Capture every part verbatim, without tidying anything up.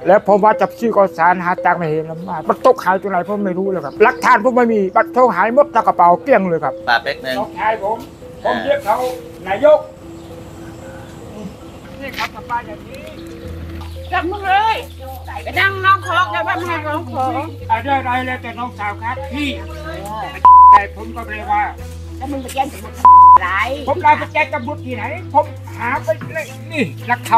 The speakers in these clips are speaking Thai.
แล้วผมว่าจับชื่อก็สารหาตังค์ไม่เห็นลำบากมันตกหายตรงไหนผมไม่รู้เลยครับหลักฐานผมไม่มีบัตรโทรหายหมดจากกระเป๋าเกลี้ยงเลยครับปาเป๊กหนึ่งน้องชายผมผมเรียกเขานายกนี่ครับสบายอย่างนี้จับมึงเลยไปนั่งน้องของแล้วว่ามาร้องของอะไรอะไรแล้วแต่น้องสาวครับพี่แต่ผมก็เลยว่าแล้วมึงไปแจ้งตำรวจไรผมลาไปแจ้งตำรวจที่ไหนผมหาไปเลยนี่รักเขา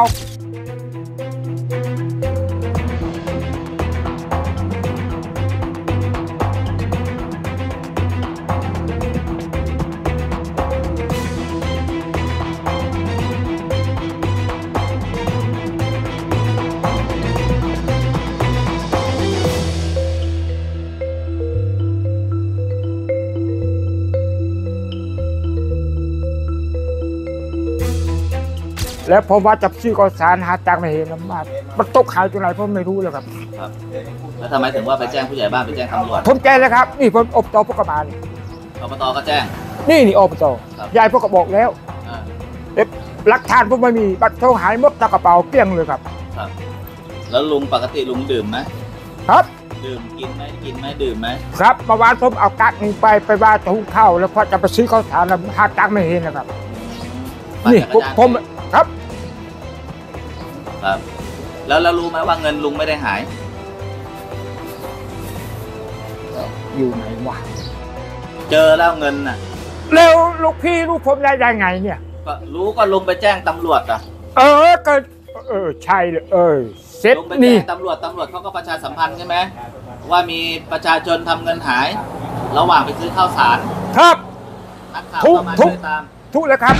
แล้วผมว่าจับชื่อก็สารหาตังค์ไม่เห็นลำบากมันตกหายตรงไหนผมไม่รู้เลยครับครับแล้วทำไมถึงว่าไปแจ้งผู้ใหญ่บ้านไปแจ้งตำรวจผมแจ้งเลยครับนี่ผมอบตพวกกระบาลอบตก็แจ้งนี่นี่อบตยายพวกก็บอกแล้วหลักฐานผมไม่มีบัตรโทรหายหมดจากกระเป๋าเกลี้ยงเลยครับครับแล้วลุงปกติลุงดื่มไหมครับดื่มกินไหมกินไหมดื่มไหมครับเมื่อวานผมเอากั๊กนึงไปไปบ้านถุงข้าวแล้วพอจะไปซื้อข้าวสารแล้วหาตังค์ไม่เห็นนะครับนี่ผมครับครับแล้วเรารู้ไหมว่าเงินลุงไม่ได้หายอยู่ไหนวะเจอแล้วเงินน่ะแล้วลูกพี่ลูกผมได้ยังไงเนี่ยก็รู้ก็ลุงไปแจ้งตำรวจอ่ะเออก็เออใช่เลยเออเซ็ตนี่ตำรวจตำรวจเขาก็ประชาสัมพันธ์ใช่ไหมว่ามีประชาชนทำเงินหายระหว่างไปซื้อข้าวสารครับนักข่าวก็มาช่วยตามทุกแล้วครับ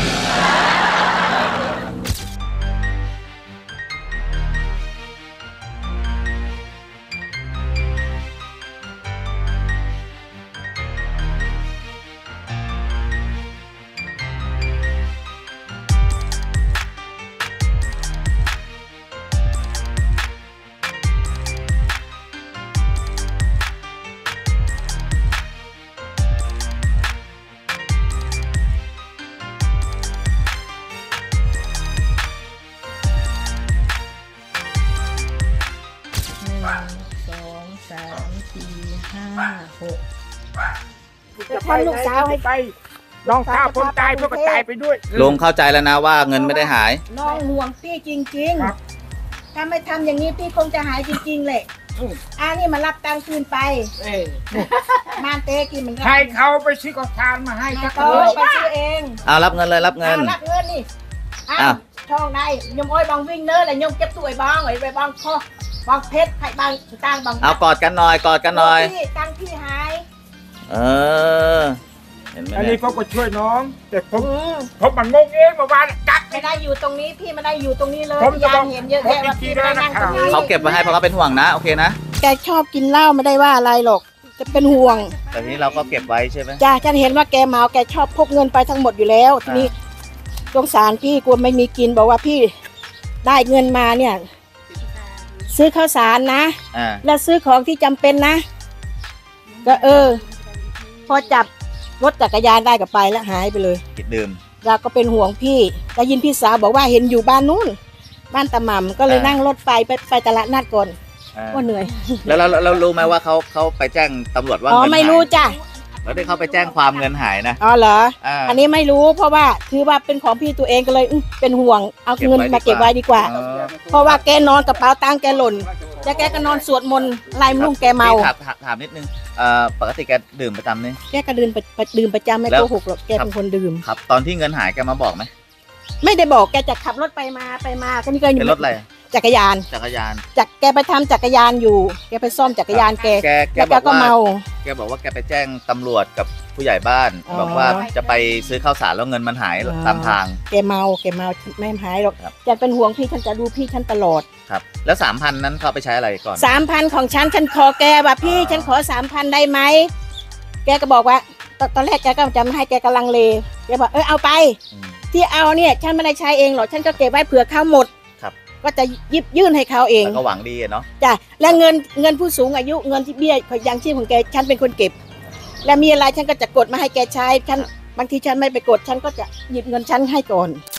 สองสามสี่ห้าหกจะไปลูกสาวให้ไปน้องสาวผมตายเพื่อก็ตายไปด้วยลุงเข้าใจแล้วนะว่าเงินไม่ได้หายน้องห่วงพี่จริงๆถ้าไม่ทำอย่างนี้พี่คงจะหายจริงๆเลยอ่านี่มารับตังค์คืนไปมานเต้กินมันใครเขาไปซื้อข้าวสารมาให้ก็ไปซื้อเองเอารับเงินเลยรับเงินรับเงินนี่อ้าวช่องใดยมอ้อยบางวิ่งเนื้อแหละยมเก็บตัวไอ้บ้างไอ้ใบบางข้อบางเพชรไข่บางตังบางเอากอดกันหน่อยกอดกันหน่อยพี่ตังพี่หายเออเห็นไหมอันนี้เขาก็ช่วยน้องแต่ผมผมมันงงเองเมื่อวานกักไม่ได้อยู่ตรงนี้พี่ไม่ได้อยู่ตรงนี้เลยยายเห็นเยอะแยะว่าพี่ไม่ได้นั่งตรงนี้เขาเก็บไว้ให้เพราะเขาเป็นห่วงนะโอเคนะแกชอบกินเหล้าไม่ได้ว่าอะไรหรอกจะเป็นห่วงแต่ทีนี้เราก็เก็บไว้ใช่ไหมจ้าฉันเห็นว่าแกเมาแกชอบพกเงินไปทั้งหมดอยู่แล้วทีนี้สงสารพี่กลัวไม่มีกินบอกว่าพี่ได้เงินมาเนี่ยซื้อข้าวสารนะแล้วซื้อของที่จำเป็นนะก็เออพอจับรถจักรยานได้กับไปแล้วหายไปเลยกินดื่มเราก็เป็นห่วงพี่ได้ยินพี่สาวบอกว่าเห็นอยู่บ้านนู้นบ้านตะหม่ำก็เลยนั่งรถไปไปไปตลาดนัดก่อนว่าเหนื่อยแล้วเราเรารู้ไหมว่าเขาเขาไปแจ้งตำรวจว่าอ๋อไม่รู้จ้ะแล้วได้เขาไปแจ้งความเงินหายนะอ๋อเหรออันนี้ไม่รู้เพราะว่าคือว่าเป็นของพี่ตัวเองก็เลยเป็นห่วงเอาเงินมาเก็บไว้ดีกว่าเพราะว่าแกนอนกระเป๋าตังค์แกหล่นแล้วแกก็นอนสวดมนต์ไล่ลุงแกเมาถามถามนิดนึงปกติแกดื่มประจำนี่แกก็ดื่มดื่มประจำไม่โกหกหรอกแกเป็นคนดื่มครับตอนที่เงินหายแกมาบอกไหมไม่ได้บอกแกจะขับรถไปมาไปมาก็นี่ก็เป็นรถอะไรจักรยานจักรยานจากแกไปทำจักรยานอยู่แกไปซ่อมจักรยานแกแล้วแกก็เมาแกบอกว่าแกไปแจ้งตำรวจกับผู้ใหญ่บ้านบอกว่าจะไปซื้อข้าวสารแล้วเงินมันหายตามทางแกเมาแกเมาไม่หายหรอกอยากเป็นห่วงพี่ฉันจะดูพี่ฉันตลอดครับแล้วสามพันนั้นเขาไปใช้อะไรก่อนสามพันของฉันฉันขอแกว่าพี่ฉันขอสามพันได้ไหมแกก็บอกว่าตอนแรกแกก็จะไม่ให้แกกำลังเลแกบอกเออเอาไปที่เอาเนี่ยฉันไม่ได้ใช้เองหรอกฉันก็เก็บไว้เผื่อข้าวหมดก็จะยิบยื่นให้เขาเองก็หวังดีเนาะจ้ะและเงินเงินผู้สูงอายุเงินที่เบี้ยยังชีพของแกฉันเป็นคนเก็บและมีอะไรฉันก็จะกดมาให้แกใช้ฉันบางทีฉันไม่ไปกดฉันก็จะหยิบเงินฉันให้ก่อน